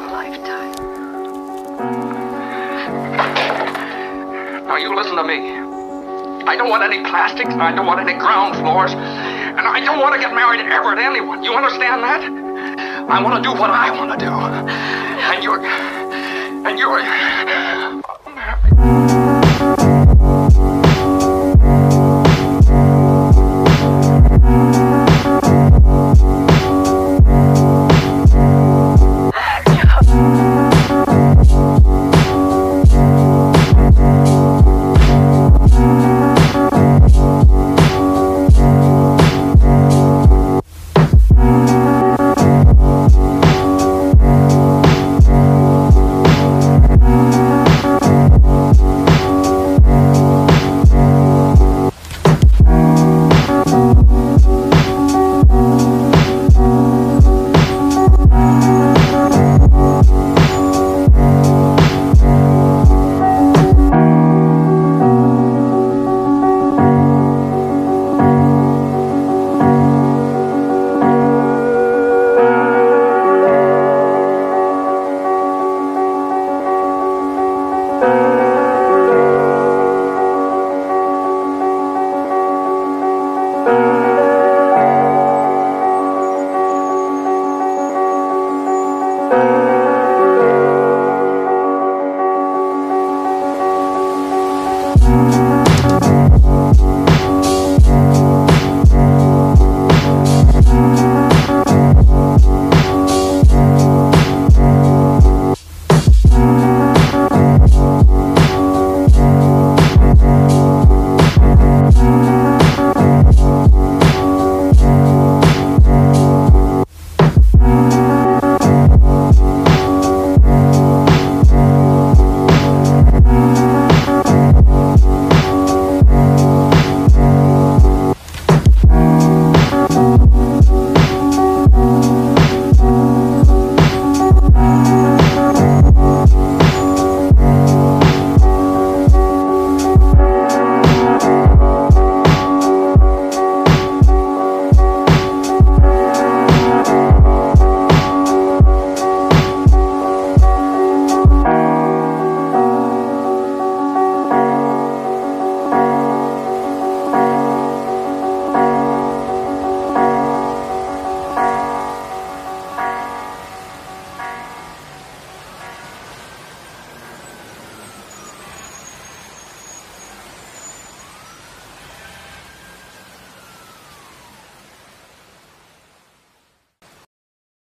lifetime. Now you listen to me. I don't want any plastics, and I don't want any ground floors, and I don't want to get married ever to anyone. You understand that? I want to do what I want to do. And you're